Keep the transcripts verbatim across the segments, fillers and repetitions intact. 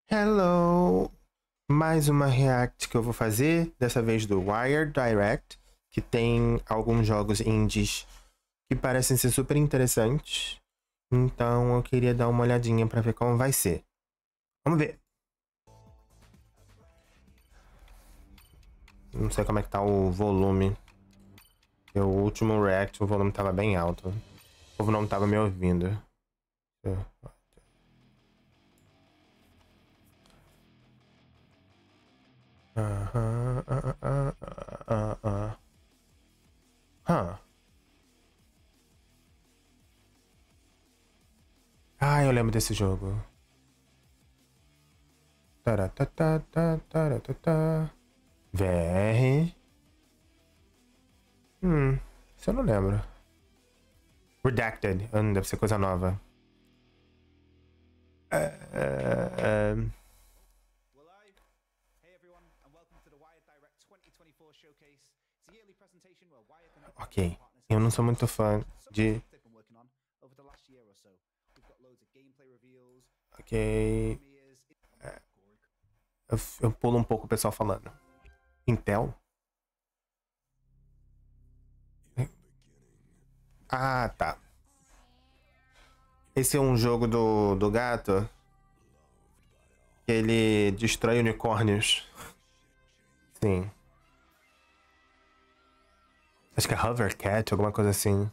Hello! Mais uma react que eu vou fazer, dessa vez do Wired Direct, que tem alguns jogos indies que parecem ser super interessantes. Então eu queria dar uma olhadinha pra ver como vai ser. Vamos ver! Não sei como é que tá o volume. O último react, o volume tava bem alto. O povo não tava me ouvindo. Aham, ah, ah, ah, ah, ah. Ah, eu lembro desse jogo. Taratatá, taratatá. V R. Hum, isso eu não lembro. Redacted. Hum, deve ser coisa nova. Uh, uh, um. Ok. Eu não sou muito fã de... Ok. Eu, eu pulo um pouco o pessoal falando. Intel? Ah, tá. Esse é um jogo do, do gato que ele destrói unicórnios. Sim. Acho que é Hovercat, alguma coisa assim.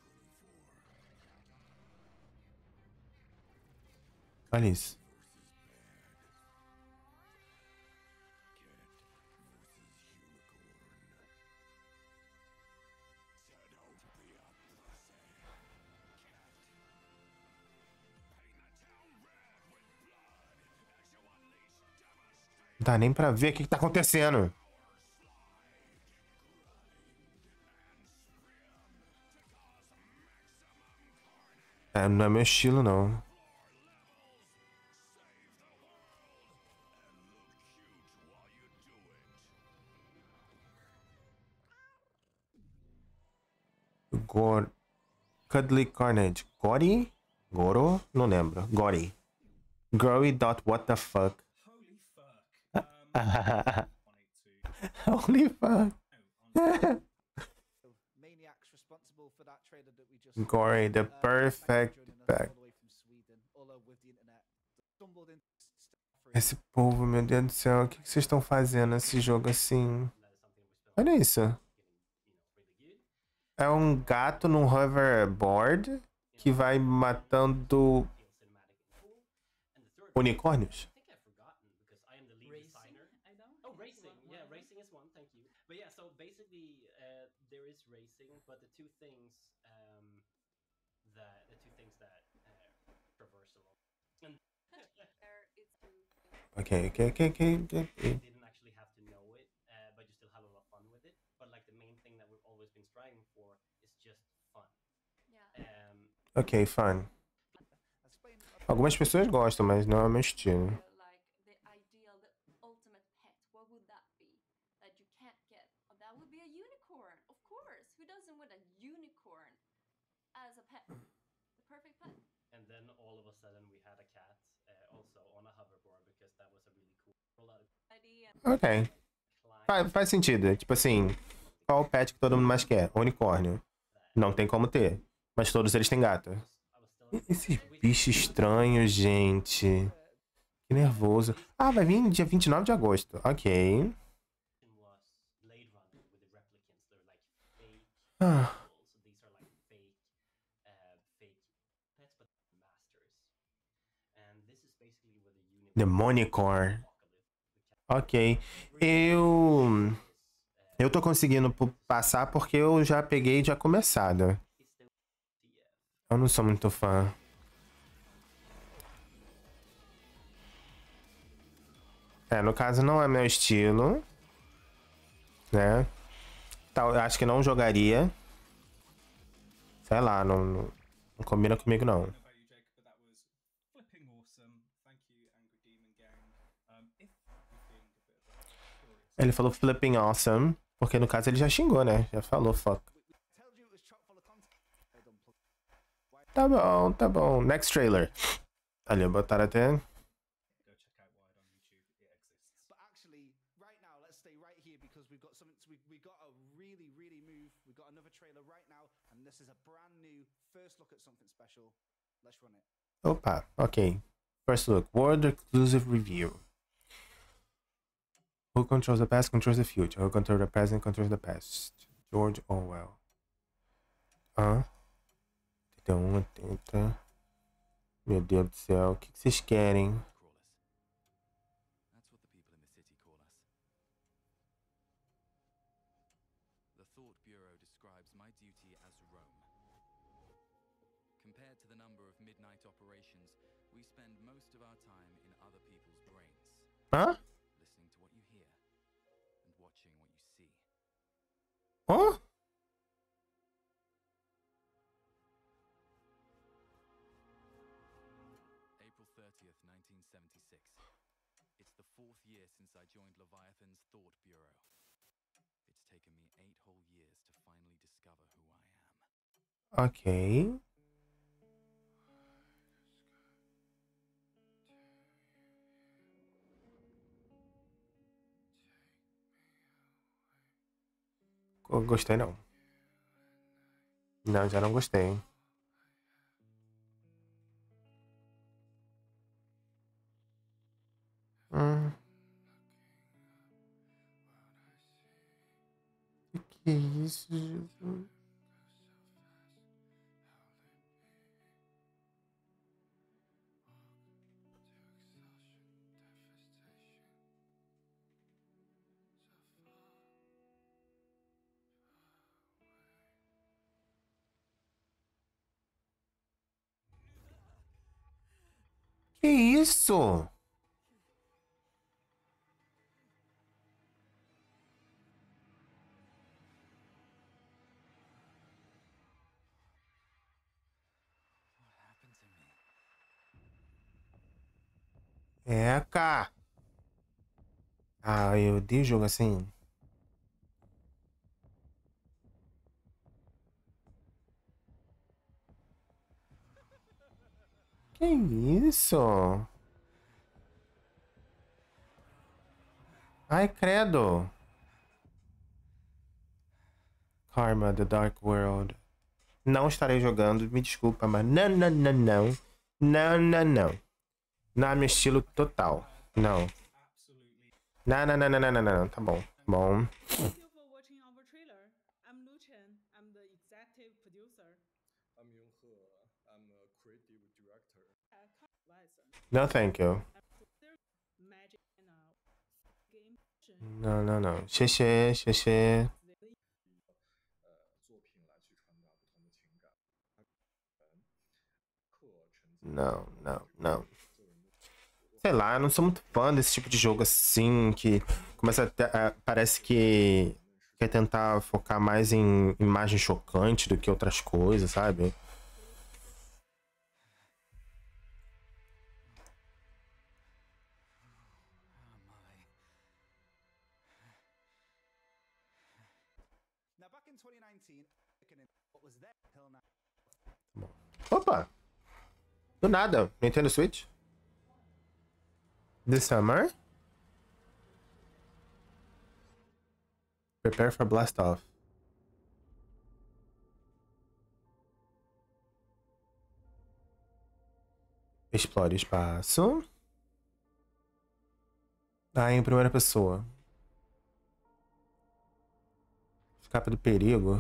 Olha isso. Não dá nem pra ver o que, que tá acontecendo. É, não é meu estilo, não. Gor... Cuddly Carnage. Gori? Goro? Não lembro. Gori. Gory dot what the fuck. Holy fuck. Gory, the perfect back. Esse povo, meu Deus do céu, o que vocês estão fazendo nesse jogo assim? Olha isso. É um gato num hoverboard que vai matando unicórnios. But yeah, so basically, uh, there is racing, but the two things um, that the two things that uh, traverse along. And Okay, okay, okay, okay, okay. you didn't actually have to know it, uh, but you still have a lot of fun with it. But like the main thing that we've always been striving for is just fun. Yeah. Um, Ok, fun. Algumas pessoas gostam, mas não é o meu estilo. And then all of a sudden we had a cat uh, also on a hoverboard because that was a really cool idea. Ok. Faz, faz sentido. Tipo assim, qual o pet que todo mundo mais quer? Unicórnio. Não tem como ter. Mas todos eles têm gato. Esses bichos estranhos, gente. Que nervoso. Ah, vai vir dia vinte e nove de agosto. Ok. Ah. Demonicore. Ok. Eu... Eu tô conseguindo passar porque eu já peguei já começado. Eu não sou muito fã. É, no caso não é meu estilo. Né? Tal, eu acho que não jogaria. Sei lá, não, não, não combina comigo não. Ele falou flipping awesome, porque no caso ele já xingou, né? Já falou fuck. Tá bom, tá bom. Next trailer. Ali, botaram até... Opa, ok. First look, world exclusive review. Who controls the past controls the future. Who controls the present controls the past. George Orwell. Hã? oitenta e um, oitenta. Meu Deus do céu, o que vocês querem? Compared to the number of midnight operations, we spend most of our time in other people's brains. Hã? Listening to what you hear and watching what you see. Hã? April thirtieth, nineteen seventy-six. It's the fourth year since I joined Leviathan's Thought Bureau. It's taken me eight whole years to finally discover who I am. Ok. Gostei não. Não, já não gostei. Hum. O que é isso, Jesus? Que isso? É, cá. Ah, eu odeio jogo assim. Que isso? Ai, credo. Karma, The Dark World. Não estarei jogando, me desculpa, mas não, não, não, não. Não, não, não. Não é meu estilo total. Não. Não, não, não, não, não, não, não. Tá bom. Bom. Thank you for watching our trailer. I'm Lu Chen. I'm the executive producer. I'm Yong He. I'm a creative director. No, thank you. Magic and uh, game. Não, não, não. Xexê, xexê. Não, não, não. Sei lá, eu não sou muito fã desse tipo de jogo assim, que começa a, ter, a parece que quer tentar focar mais em imagem chocante do que outras coisas, sabe? Opa! Do nada, Nintendo Switch? This summer? Prepare for blast off. Explore espaço. Ah, em primeira pessoa. Escape do perigo.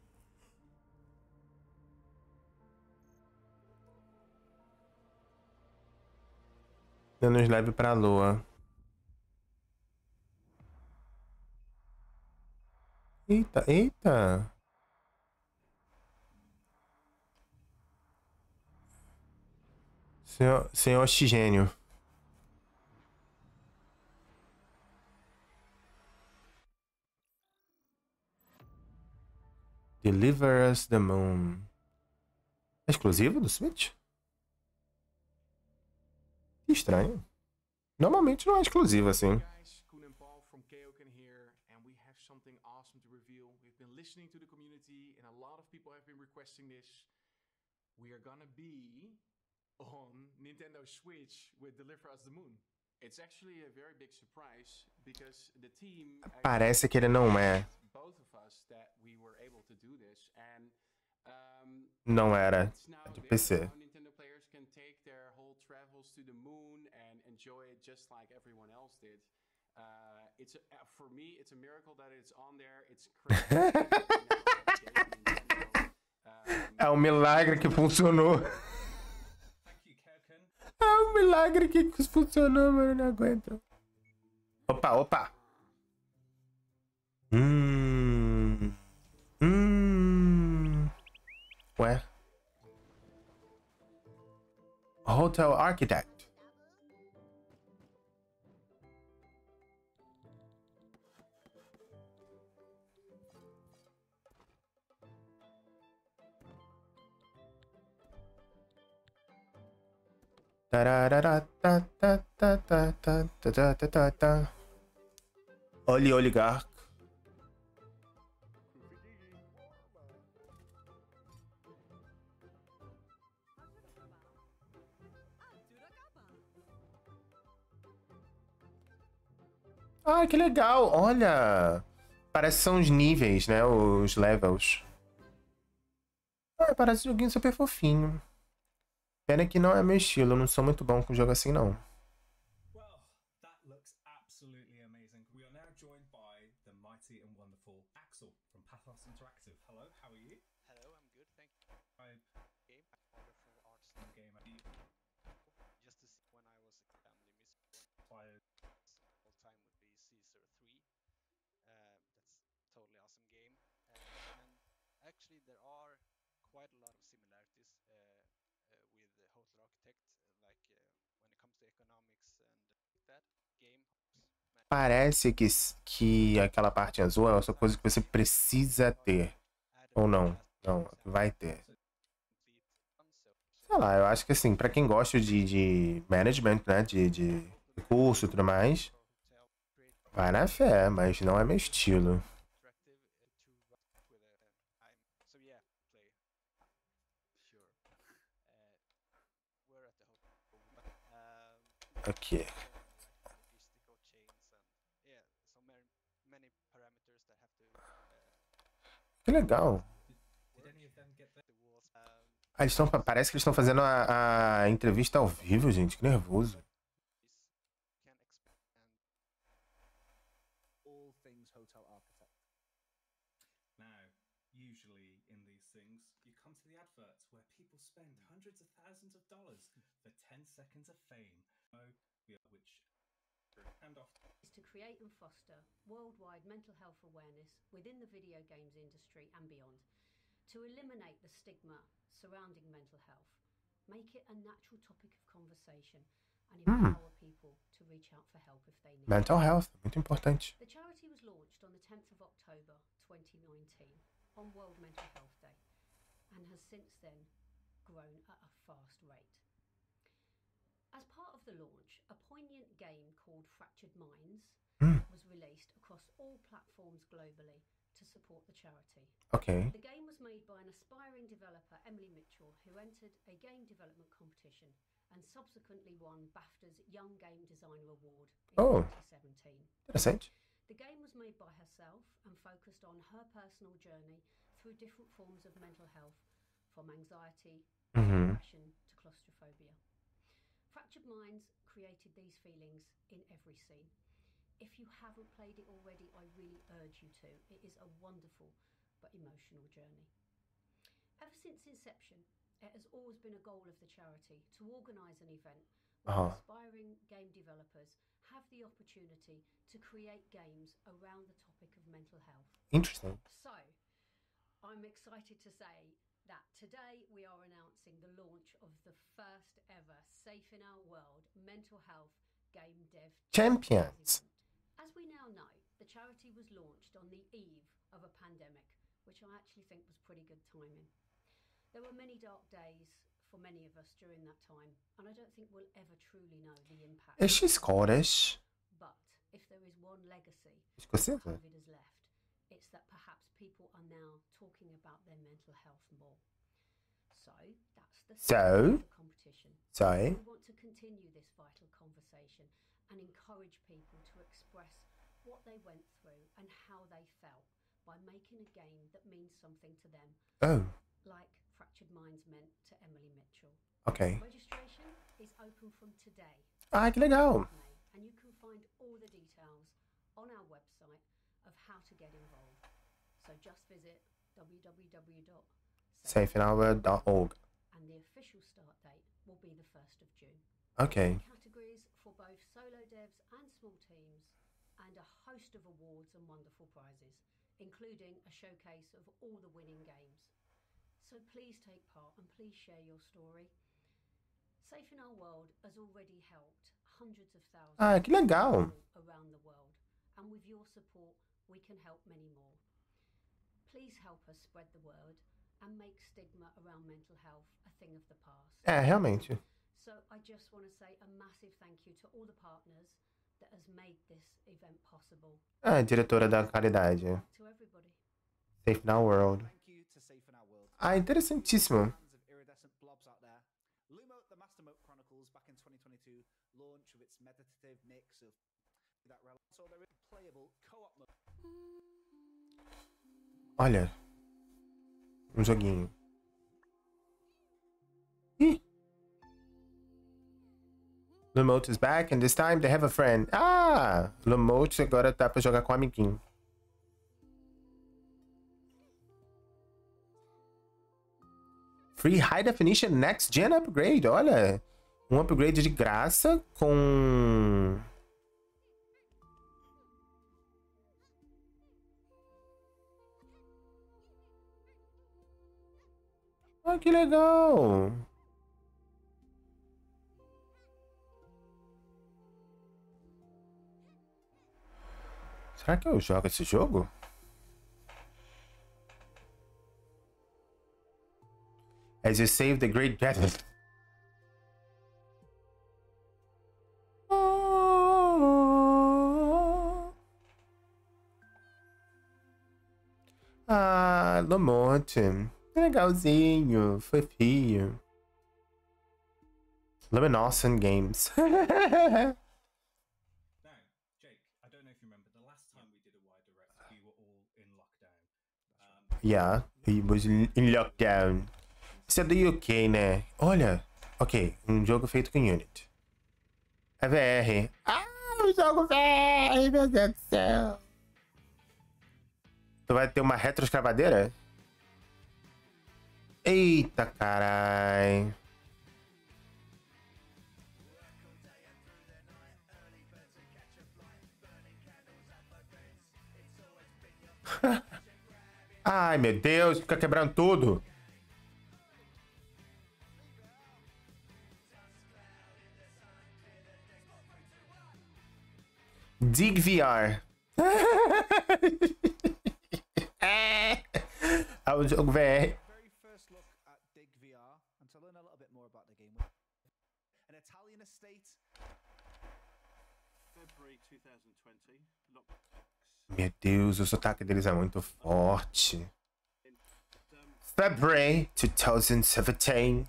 Nos leve pra lua. Eita, eita. Senhor, senhor Oxigênio. Deliver us the moon. É exclusivo do Switch? Que estranho. Normalmente não é exclusivo assim. Guys, Koen and Paul from Kaioken here, and we have something awesome to reveal. We've been listening to the community, and a lot of people have been requesting this. We are gonna be on Nintendo Switch with Deliver Us the Moon. It's actually a very big surprise because the team Parece que ele não é. both of us that we were able to do this, and Um, Não era. it's now É de there. P C. Now Nintendo players can take their whole travels to the moon and enjoy it just like everyone else did. Uh, it's a, uh, for me, it's a miracle that it's on there. It's crazy. that we now have a game on Nintendo. Um, É um milagre que funcionou. Thank you, Kelkin. É um milagre que funcionou, mas eu não aguento. Opa, opa. Hum. Hum. Ué. Hotel Architect. Oli Oligarch. Ah, que legal! Olha! Parece que são os níveis, né? Os levels. Ah, parece um joguinho super fofinho. Pena que não é meu estilo, eu não sou muito bom com jogo assim, não. Well, that looks absolutely amazing. We are now joined by the mighty and wonderful Axel from Pathos Interactive. Hello, how are you? Hello, I'm good, thank you. I Game, wonderful art the style. game I Just to see when I was a family miss played. all time would be Caesar three. Uh, that's totally awesome game. Uh, and actually, there are quite a lot of similarities uh, uh, with the Hotel Architect, uh, like uh, when it comes to economics and uh, that game. Parece que, que aquela parte azul é essa coisa que você precisa ter. Ou não. Não, vai ter. Sei lá, eu acho que assim, pra quem gosta de, de management, né? De, de curso e tudo mais, vai na fé, mas não é meu estilo. Ok. Que legal. Ah, eles estão, parece que eles estão fazendo a, a entrevista ao vivo, gente. Que nervoso. All things hotel architect. Now, usually in these things, you come to the adverts where people spend hundreds of thousands of dollars for ten seconds of fame. Oh, which hand off. Is to create and foster worldwide mental health awareness within the video games industry and beyond, to eliminate the stigma surrounding mental health, make it a natural topic of conversation, and empower mm. people to reach out for help if they need it. Mental health, muito importante. The charity was launched on the tenth of October twenty nineteen on World Mental Health Day and has since then grown at a fast rate. As part of the launch, a poignant game called Fractured Minds mm. was released across all platforms globally to support the charity. Okay. The game was made by an aspiring developer, Emily Mitchell, who entered a game development competition and subsequently won BAFTA's Young Game Designer Award in oh. twenty seventeen. Interessante. The game was made by herself and focused on her personal journey through different forms of mental health, from anxiety, mm-hmm. depression to claustrophobia. Fractured Minds created these feelings in every scene. If you haven't played it already, I really urge you to. It is a wonderful but emotional journey. Ever since inception, it has always been a goal of the charity to organise an event where uh-huh. aspiring game developers have the opportunity to create games around the topic of mental health. Interesting. So, I'm excited to say that today we are announcing the launch of the first ever Safe in Our World Mental Health Game Dev Champions. As we now know, the charity was launched on the eve of a pandemic, which I actually think was pretty good timing. There were many dark days for many of us during that time, and I don't think we'll ever truly know the impact. Is she Scottish? But if there is one legacy that COVID has left, it's that perhaps people are now talking about their mental health more. So that's the so of the competition. So we want to continue this vital conversation and encourage people to express what they went through and how they felt by making a game that means something to them. Oh. like Fractured Minds meant to Emily Mitchell. Ok. Registration is open from today. Ah, que legal. And you can find all the details on our website of how to get involved. So just visit w w w dot safe in our world dot org. And the official start date will be the first of June. Okay. Categories for both solo devs and small teams, and a host of awards and wonderful prizes, including a showcase of all the winning games. So please take part and please share your story. Safe in Our World has already helped hundreds of thousands Ah, que legal. of people around the world, and with your support we can help many more. Please help us spread the word and make stigma around mental health a thing of the past. É, realmente. So I just want to say a massive thank you to all the partners that has made this event possible. Ah, diretora da qualidade. To everybody. Safe in Our World. Thank you to Safe in Our World. Ah, interessantíssimo. Fans of iridescent blobs out there. Lumo, the Master Moat Chronicles, back in twenty twenty-two, launch with its meditative mix of that relevant. So there is a playable co-op mode. Olha. Um joguinho. Ih. Lumote is back and this time they have a friend. Ah! Lumote agora tá pra jogar com um amiguinho. Free High Definition Next Gen Upgrade. Olha. Um upgrade de graça com... Ah, que legal! Será que eu jogo esse jogo? As you save the great death. Ah, Lumote. Legalzinho, fofinho. Luminoscent Games. Now, Jake, I don't know if you remember, the last time we did a wide direct, we were all in lockdown. Um, Yeah, he was in lockdown. Isso é do U K, né? Olha, ok, um jogo feito com Unity. É V R. Ah, um jogo V R, meu Deus do céu. Tu vai ter uma retroescavadeira? Eita, carai. Ai, meu Deus, fica quebrando tudo. Dig V R. É o jogo V R. Very first look at Dig V R, and to learn a little bit more about the game. An Italian estate. February twenty twenty. Lock. Meu Deus, o sotaque deles é muito forte. February twenty seventeen.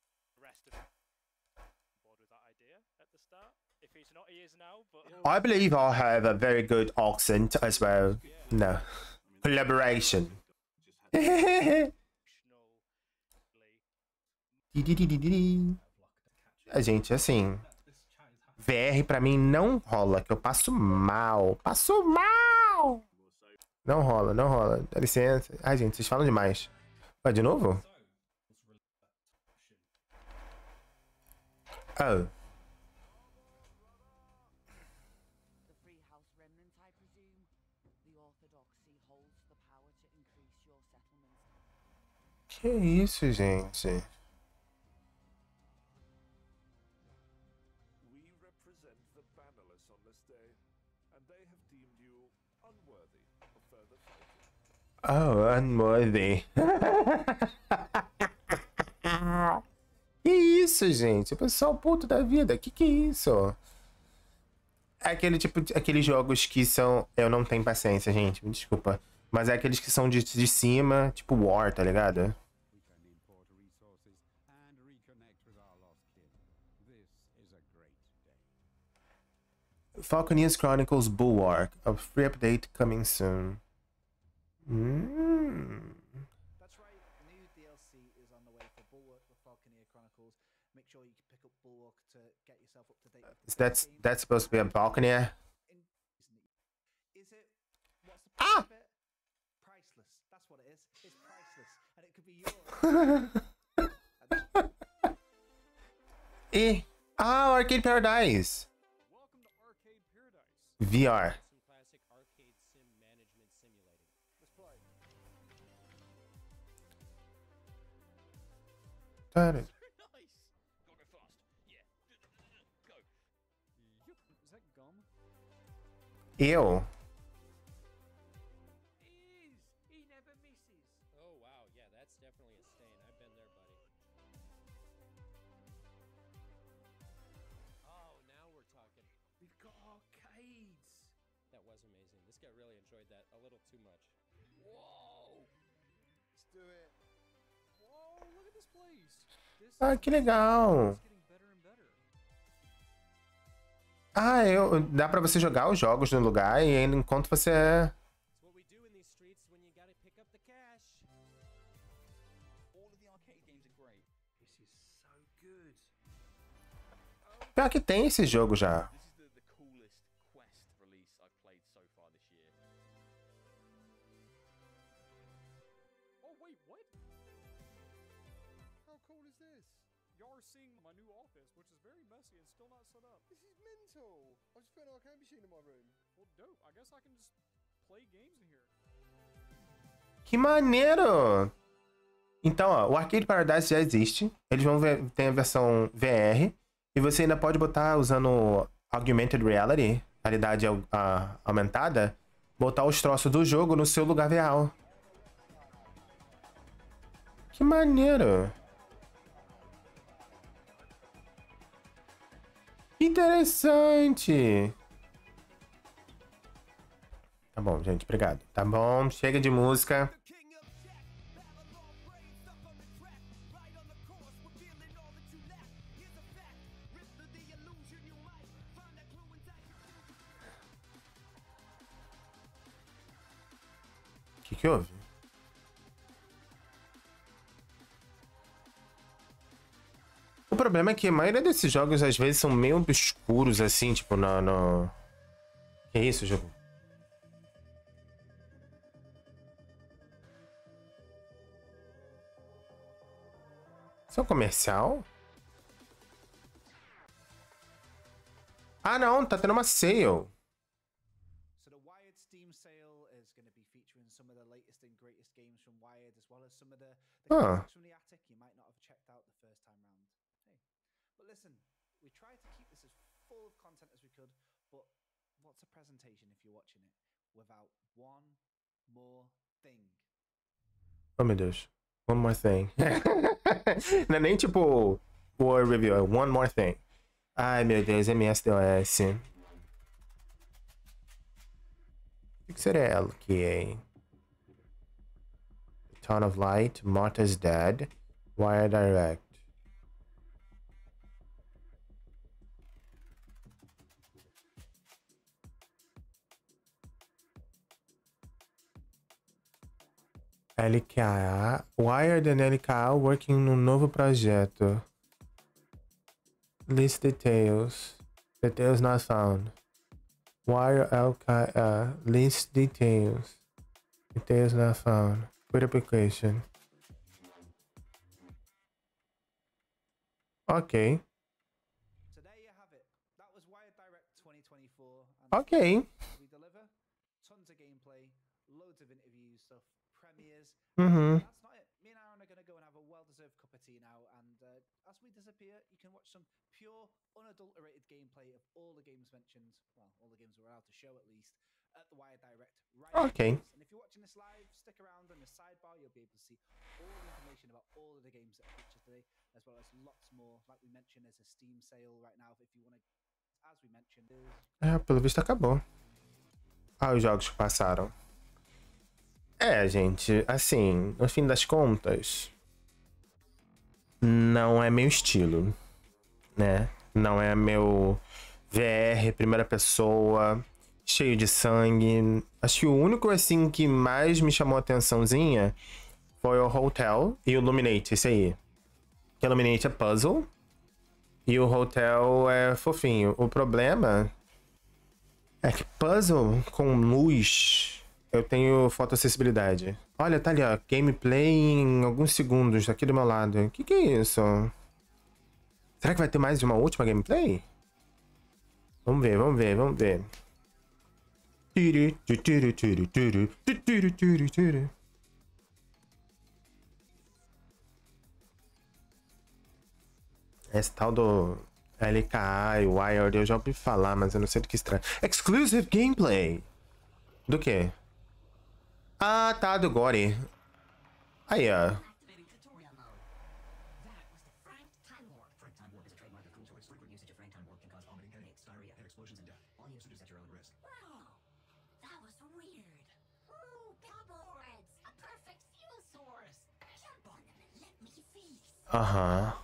I believe I have a very good accent as well. No. Collaboration. A gente, assim, V R pra mim não rola, que eu passo mal. Passo mal! Não rola, não rola. Dá licença. Ai, gente, vocês falam demais. Vai de novo? Oh. Que isso, gente? We represent the bannerless on this day, and they have deemed you unworthy of further fighting. Oh, unworthy. Que isso, gente? O pessoal puto da vida. Que que é isso? É aquele tipo de, aqueles jogos que são... Eu não tenho paciência, gente. Me desculpa. Mas é aqueles que são de, de cima, tipo War, tá ligado? Falconeers Chronicles Bulwark. A free update coming soon. Mm. That's right, new D L C to get yourself up to date with the That's game. that's supposed to be a balcony. In- Is it? What's the price of it? Priceless. That's what it is. It's priceless, and it could be yours. E ah, Arcade Paradise. Welcome to Arcade Paradise. V R. Some classic arcade sim management simulating. Let's play. Tá. Very nice. Gotta go fast. Yeah. Go. Yup. Is that gum? Eu. Is. He never misses. Oh wow, yeah, that's definitely a stain. I've been there, buddy. Oh, now we're talking. We've got arcades. That was amazing. This guy really enjoyed that a little too much. Whoa. Let's do it. Whoa, look at this place. This Ah, que legal. is getting better and better. Ah, eu, dá pra você jogar os jogos no lugar e ainda enquanto você... It's what we do in these streets when you gotta pick up the cash. All of the arcade games are great. This is so good. Pior que tem esse jogo já. This is the, the coolest Quest release I've played so far this year. Oh wait, what? How cool is this? You're seeing my new office, which is very messy and still not set up. This is mental. I just put an arcade machine in my room. Well, dope. I guess I can just play games in here. Que maneiro! Então, ó, o Arcade Paradise já existe. Eles vão ver, tem a versão V R. E você ainda pode botar, usando Augmented Reality, realidade au- a- aumentada, botar os troços do jogo no seu lugar real. Que maneiro! Que interessante! Tá bom, gente, obrigado. Tá bom, chega de música. O que que houve? O problema é que a maioria desses jogos às vezes são meio obscuros assim, tipo no... no... Que isso, jogo? Isso é um comercial? Ah não, tá tendo uma sale. So the Wired Steam sale is going to be featuring some of the latest and greatest games from Wired, as well as some of the, the Huh. classics from the attic you might not have checked out the first time round. Hey, but listen, we tried to keep this as full of content as we could, but what's a presentation if you're watching it without one more thing? Oh meu Deus. One more thing. Não é nem tipo War Review, é One More Thing. Ai meu Deus, M S D O S. O que seria L K A? Town of Light, Martha's Dead, Wire Direct. L K A, Wired and L K A working num novo projeto. List details. Details not found. Wire L K A, list details. Details not found. Quit application. Ok. So there you have it. That was Wired Direct twenty twenty-four. And Ok. we deliver tons of gameplay, loads of interviews, stuff, premieres. Uhum. That's not it. Me and Aaron are going to go and have a well-deserved cup of tea now, and uh, as we disappear, you can watch some pure, unadulterated gameplay of all the games mentioned. Well, all the games we're allowed to show at least at the Wired Direct. Right. Okay. And if you're watching this live, stick around on the sidebar. You'll be able to see all the information about all of the games that are featured today, as well as lots more. Like we mentioned, there's a Steam sale right now if you want to. As we mentioned, É, pelo visto acabou. Ah, os jogos que passaram. É, gente, assim, no fim das contas, não é meu estilo, né? Não é meu V R, primeira pessoa, cheio de sangue. Acho que o único, assim, que mais me chamou a atençãozinha foi o Hotel e o Illuminate, esse aí. Que Illuminate é puzzle. E o hotel é fofinho. O problema é que puzzle com luz, eu tenho fotoacessibilidade. Olha, tá ali, ó. Gameplay em alguns segundos aqui do meu lado. O que que é isso? Será que vai ter mais de uma última gameplay? Vamos ver, vamos ver, vamos ver. Esse tal do L K A e Wired eu já ouvi falar, mas eu não sei do que se trata. Exclusive gameplay! Do quê? Ah, tá, do Gore. Aí, ó. Aham.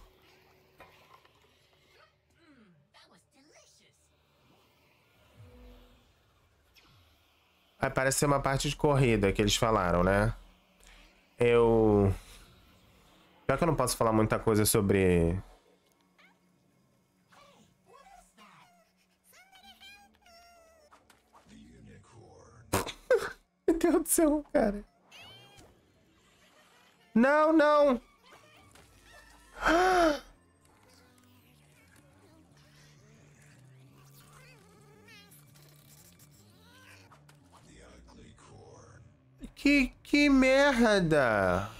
Ah, parece ser uma parte de corrida que eles falaram, né? Eu... Pior que eu não posso falar muita coisa sobre... Meu Deus do céu, cara. Não, não! Que, que merda!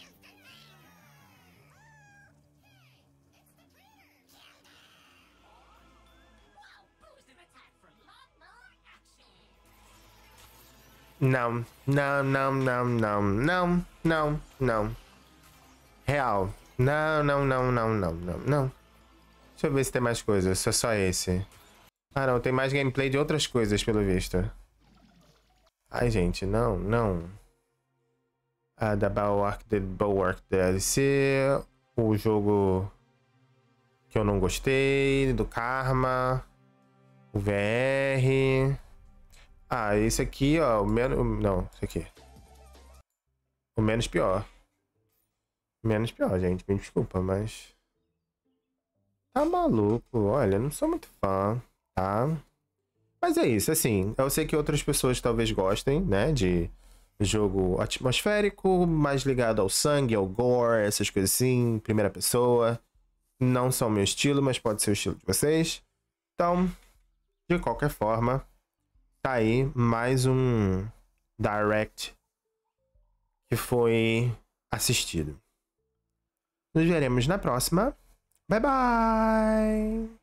Não, não, não, não, não, não, não, não. Real. Não, não, não, não, não, não, não. Deixa eu ver se tem mais coisas, se é só esse. Ah, não, tem mais gameplay de outras coisas, pelo visto. Ai, gente, não, não. Ah, da Bulwark, The Bulwark D L C. O jogo que eu não gostei, do Karma. O V R. Ah, esse aqui, ó, o menos... Não, esse aqui. O menos pior. Menos pior, gente. Me desculpa, mas... Tá maluco. Olha, não sou muito fã, tá? Mas é isso, assim. Eu sei que outras pessoas talvez gostem, né? De jogo atmosférico, mais ligado ao sangue, ao gore, essas coisas assim. Primeira pessoa. Não são meu estilo, mas pode ser o estilo de vocês. Então, de qualquer forma, tá aí mais um Direct que foi assistido. Nos veremos na próxima. Bye, bye!